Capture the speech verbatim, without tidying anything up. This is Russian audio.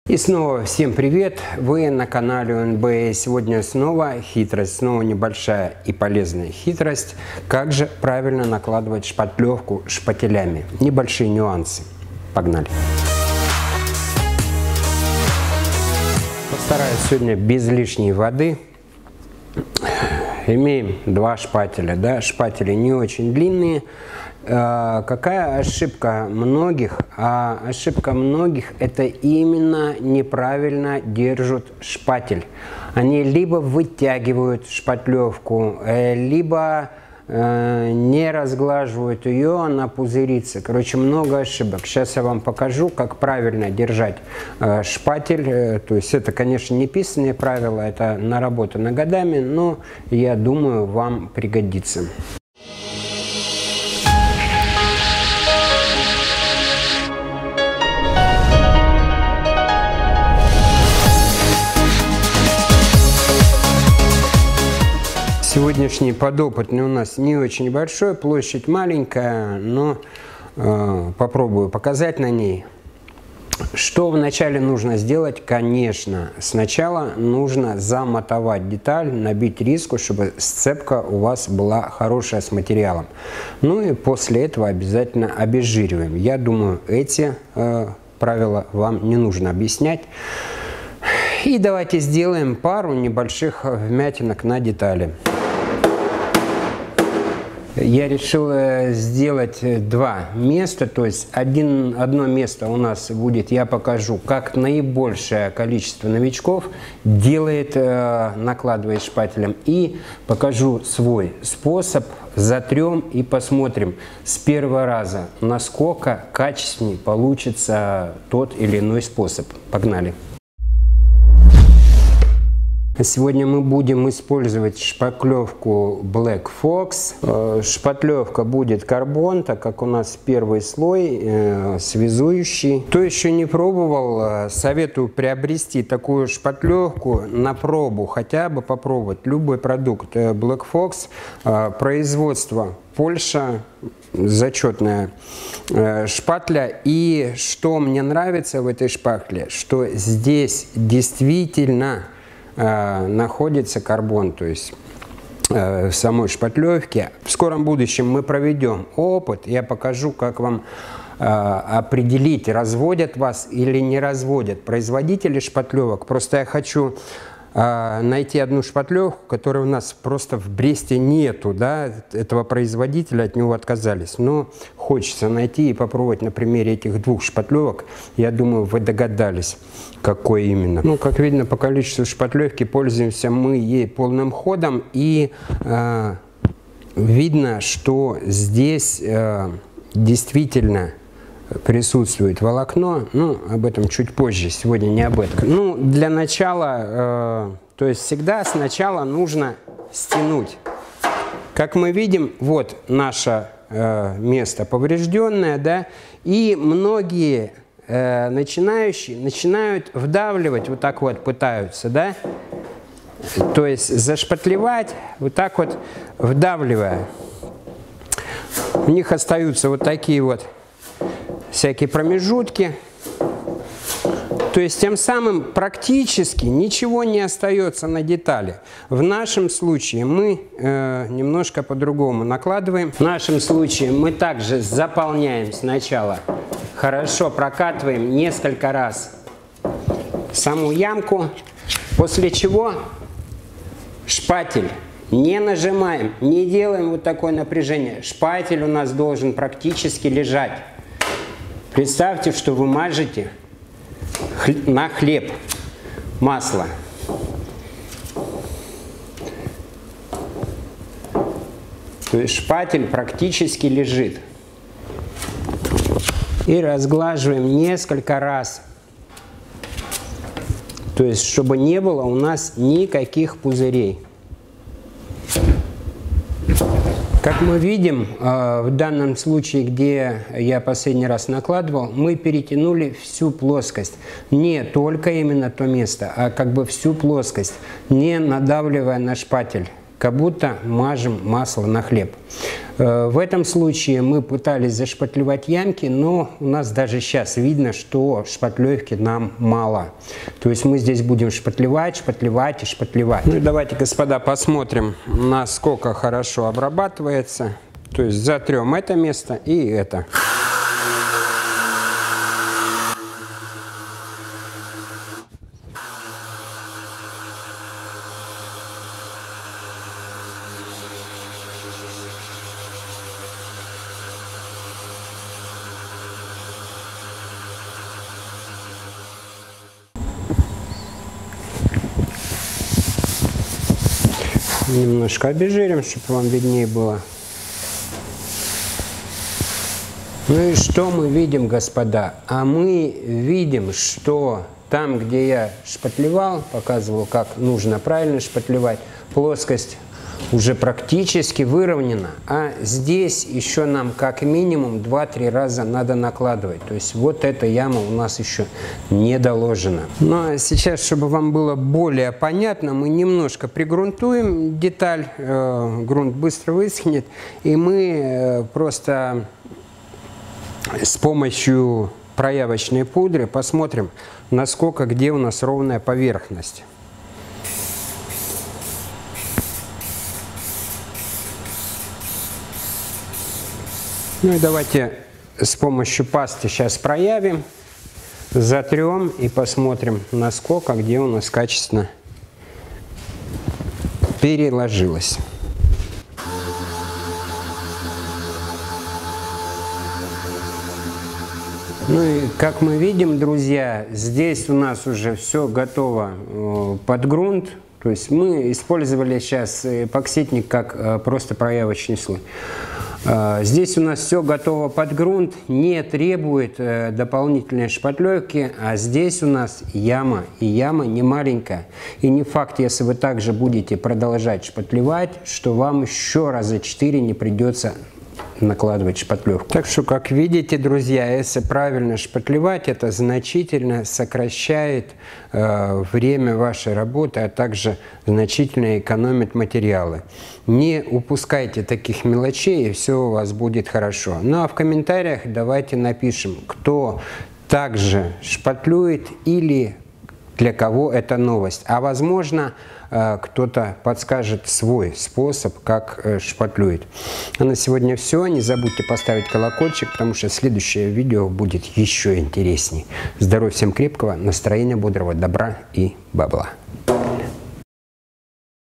И снова всем привет! Вы на канале о эн бэ. Сегодня снова хитрость, снова небольшая и полезная хитрость. Как же правильно накладывать шпатлевку шпателями? Небольшие нюансы. Погнали! Постараюсь сегодня без лишней воды. Имеем два шпателя, да, шпатели не очень длинные. Э, какая ошибка многих? А ошибка многих – это именно неправильно держат шпатель. Они либо вытягивают шпатлевку, э, либо э, не разглаживают ее, она пузырится. Короче, много ошибок. Сейчас я вам покажу, как правильно держать э, шпатель. Э, то есть это, конечно, не писанные правила, это наработано годами, но я думаю, вам пригодится. Сегодняшний подопытный у нас не очень большой, площадь маленькая, но э, попробую показать на ней. Что вначале нужно сделать? Конечно, сначала нужно замотовать деталь, набить риску, чтобы сцепка у вас была хорошая с материалом. Ну и после этого обязательно обезжириваем. Я думаю, эти э, правила вам не нужно объяснять. И давайте сделаем пару небольших вмятинок на детали. Я решил сделать два места, то есть один, одно место у нас будет, я покажу, как наибольшее количество новичков делает, накладывает шпателем, и покажу свой способ, затрем и посмотрим с первого раза, насколько качественнее получится тот или иной способ. Погнали! Сегодня мы будем использовать шпатлевку Black Fox. Шпатлевка будет карбон, так как у нас первый слой э, связующий. Кто еще не пробовал, советую приобрести такую шпатлевку на пробу, хотя бы попробовать любой продукт Black Fox. Э, производство Польша, зачетная э, шпатля. И что мне нравится в этой шпатле, что здесь действительно находится карбон, то есть э, в самой шпатлевке. В скором будущем мы проведем опыт, я покажу, как вам э, определить, разводят вас или не разводят производители шпатлевок. Просто я хочу э, найти одну шпатлевку, которой у нас просто в Бресте нету, да, этого производителя, от него отказались. Но хочется найти и попробовать на примере этих двух шпатлевок. Я думаю, вы догадались, какой именно. Ну, как видно, по количеству шпатлевки пользуемся мы ей полным ходом. И э, видно, что здесь э, действительно присутствует волокно. Ну, об этом чуть позже, сегодня не об этом. Ну, для начала, э, то есть всегда сначала нужно стянуть. Как мы видим, вот наше э, место поврежденное, да, и многие э, начинающие начинают вдавливать, вот так вот пытаются, да, то есть зашпатлевать, вот так вот вдавливая. У них остаются вот такие вот всякие промежутки. То есть тем самым практически ничего не остается на детали. В нашем случае мы э, немножко по-другому накладываем. В нашем случае мы также заполняем сначала, хорошо прокатываем несколько раз саму ямку, после чего шпатель не нажимаем, не делаем вот такое напряжение. Шпатель у нас должен практически лежать. Представьте, что вы мажете на хлеб масло. То есть шпатель практически лежит. И разглаживаем несколько раз. То есть, чтобы не было у нас никаких пузырей. Как мы видим, в данном случае, где я последний раз накладывал, мы перетянули всю плоскость. Не только именно то место, а как бы всю плоскость, не надавливая на шпатель. как будто мажем масло на хлеб. В этом случае мы пытались зашпатлевать ямки, но у нас даже сейчас видно, что шпатлевки нам мало. То есть мы здесь будем шпатлевать, шпатлевать и шпатлевать. Ну и давайте, господа, посмотрим, насколько хорошо обрабатывается. То есть затрем это место и это. Немножко обезжирим, чтобы вам виднее было. Ну и что мы видим, господа? А мы видим, что там, где я шпатлевал, показывал, как нужно правильно шпатлевать, плоскость уже практически выровнена, а здесь еще нам как минимум два-три раза надо накладывать. То есть вот эта яма у нас еще не доложена. Ну а сейчас, чтобы вам было более понятно, мы немножко пригрунтуем деталь, э, грунт быстро высохнет, и мы э, просто с помощью проявочной пудры посмотрим, насколько где у нас ровная поверхность. Ну и давайте с помощью пасты сейчас проявим, затрем и посмотрим, насколько где у нас качественно переложилось. Ну и как мы видим, друзья, здесь у нас уже все готово под грунт. То есть мы использовали сейчас эпоксидник как просто проявочный слой. Здесь у нас все готово под грунт, не требует дополнительной шпатлевки, а здесь у нас яма, и яма не маленькая. И не факт, если вы также будете продолжать шпатлевать, что вам еще раза четыре не придется накладывать шпатлевку. Так что, как видите, друзья, если правильно шпатлевать, это значительно сокращает э, время вашей работы, а также значительно экономит материалы. Не упускайте таких мелочей, и все у вас будет хорошо. Ну а в комментариях давайте напишем, кто также шпатлюет или для кого это новость. А возможно, кто-то подскажет свой способ, как шпатлюет. А на сегодня все. Не забудьте поставить колокольчик, потому что следующее видео будет еще интересней. Здоровья всем крепкого, настроения бодрого, добра и бабла.